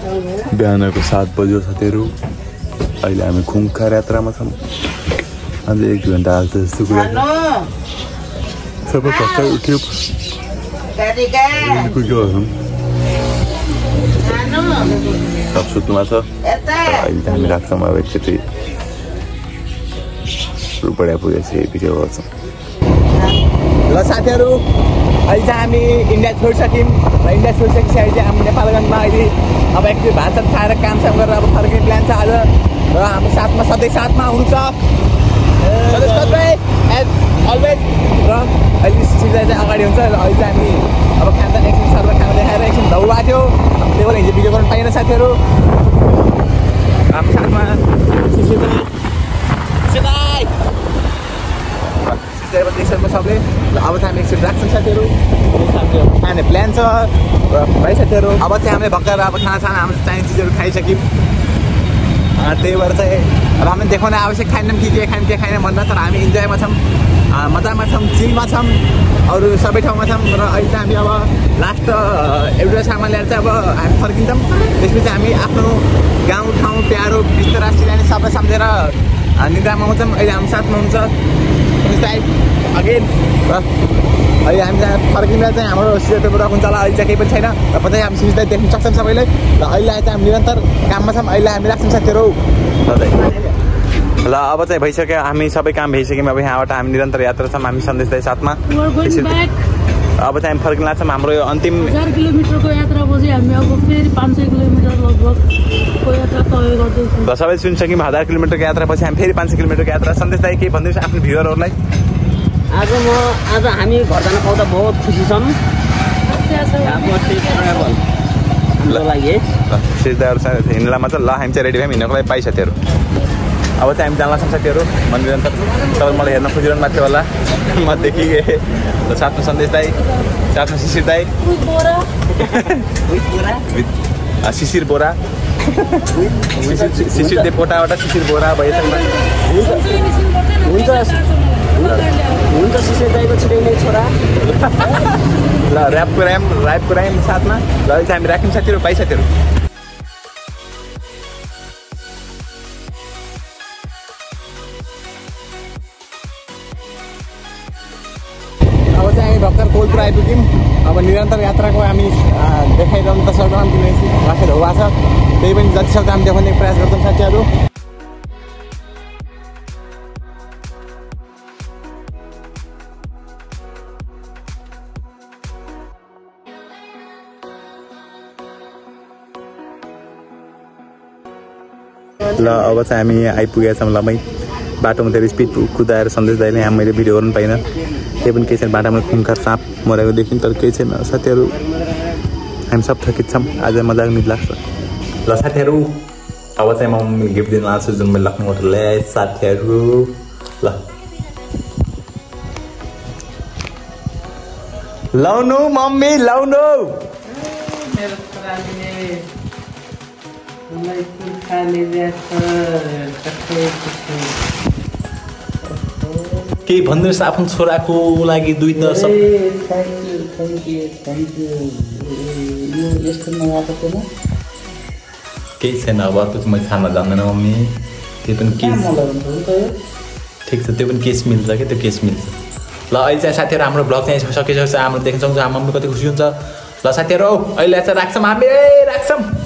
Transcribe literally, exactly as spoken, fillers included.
बिहानको सात बज्यो साथीहरू अहिले हामी खुङखार यात्रामा छौँ अझ एक घन्टा हाल्छ जस्तो कुरा सबै कस्तो उठ्यो सब सुत्नुमा छ अहिले त हामी राख्छौँ अब एकचोटि बढिया पुगेछ भिडियो गर्छौँ ल साथीहरू अहिले चाहिँ हामी इन्डिया छोडिसक्यौँ र इन्डिया छोडिसकेपछि चाहिँ हामी नेपालगञ्जमा अहिले अब एकचोटि भात सात खाएर कामसाम गरेर अब फर्किने प्लान छ आज र हाम्रो साथमा सधैँ साथमा हुनुहुन्छ सधैँ सधैँ एज अलवेज र अहिले सिधा चाहिँ अगाडि हुन्छ र अहिले चाहिँ हामी अब खाना एकछिन सर्व खाना देखाएर एकछिन धौ भएको थियो त्यही भएर हिजो भिडियो गर्नु पाइएन साथीहरू हाम्रो साथमा देख्छौँ सबले र अब चाहिँ हामी एकछिन राख्छौँ साथीहरू खाने प्लान छ र भाइ साथीहरू अब चाहिँ हामीले भर्खर अब खाना साना हाम्रो चाहिने चिजहरू खाइसक्यौँ त्यही भएर चाहिँ अब हामीले देखाउने आवश्यक खाएनौँ के के खायौँ के खाएन भन्दा तर हामी इन्जोयमा छौँ मजामा छौँ चिलमा छौँ अरू सबै ठाउँमा छौँ र अहिले चाहिँ हामी अब लास्ट एउटा सामान ल्याएर चाहिँ अब हामी फर्किन्छौँ त्यसपछि हामी आफ्नो गाउँ ठाउँ प्यारो बिस्तारा सिरानी सबै सम्झेर निद्रामा आउँछौँ अहिले हाम्रो साथमा हुन्छ अगेन र अहिले हामी चाहिँ फर्किँदा चाहिँ हाम्रो सिजर पेपर हुन्छ होला अहिले चाहिँ केही पनि छैन र पछि हामी सिजलाई देख्न सक्छौँ सबैले र अहिले चाहिँ हामी निरन्तर काममा छौँ अहिले हामी राख्छौँ साथीहरू ल अब चाहिँ भइसक्यो हामी सबै काम भइसक्यौँ अब यहाँबाट हामी निरन्तर यात्रा छौँ हामी सन्देश दाइ साथमा अब चाहिँ हामी फर्किन लाग्छौँ हाम्रो यो अन्तिम हजार किलोमिटरको यात्रापछि हामी अब फेरि पाँच सय किलोमिटर लगभगको यात्रा तय गर्दैछौँ ल सबै सुनिसक्यौँ हजार किलोमिटरको यात्रापछि हामी फेरि पाँच सय किलोमिटरको यात्रा सन्देश दाइ केही भनिदिनुहोस् आफ्नो भ्युअरहरूलाई आज म आज हामी घर जान पाउँदा बहुत खुसी छौँ लागि सिधाहरू हिँड्लामा चाहिँ ल हामी चाहिँ रेडी भयौँ हिँड्नको लागि पाइ साथीहरू अब चाहिँ हामी जान लाग्छौँ साथीहरू म निरन्तर तपाईँ मलाई हेर्न खोजिरहनु भएको थियो होला म देखिगएँ र साथमा सन्देश दाइ साथमा शिशिर दाइ शिशिर बोरा शिशिर देवकोटाबाट शिशिर बोरा भइसक्नु हुन्छ हुन्छ शिशिर दाइको छिटै छोरा ल ऱ्यापको ऱ्याम ऱ्यापको ऱ्याम साथमा ल अहिले चाहिँ हामी राख्यौँ साथीहरू पाइ साथीहरू अब चाहिँ हामी भर्खर कोलपुर आइपुग्यौँ अब निरन्तर यात्राको हामी देखाइरहनु त सक्दैनौँ किनकि राखेर हो छ त्यही पनि जति सक्दो हामी देखाउने प्रयास गर्छौँ साथीहरू ल अब चाहिँ हामी आइपुगेका छौँ लमै बाटोमा धेरै स्पिड कुदाएर सन्देश दाइले यहाँ मैले भिडियो गर्नु पाइनँ केही पनि केही छैन बाटोमा खुङखार साँप मरेको देखिन् तर केही छैन साथीहरू हामी सब थकित छौँ आज मजाको निद लाग्छ ल साथीहरू अब चाहिँ म गिफ्ट दिन लाग्छु जुन मैले लक्ष्मीबाट ल्याएँ साथीहरू ल लाउनु मम्मी लाउनु केही भनिदिनुहोस् आफ्नो छोराको लागि दुई दशक केही छैन अब अर्को चाहिँ मैले खाना जान्दैन मम्मी त्यो पनि केस ठिक छ त्यो पनि केस मिल्छ क्या त्यो केस मिल्छ ल अहिले चाहिँ साथीहरू हाम्रो ब्लग चाहिँ सकिसकेको छ हाम्रो देख्न सक्छौँ हाम्रो मम्मी कति खुसी हुन्छ ल साथीहरू अहिले चाहिँ राख्छौँ हामी राख्छौँ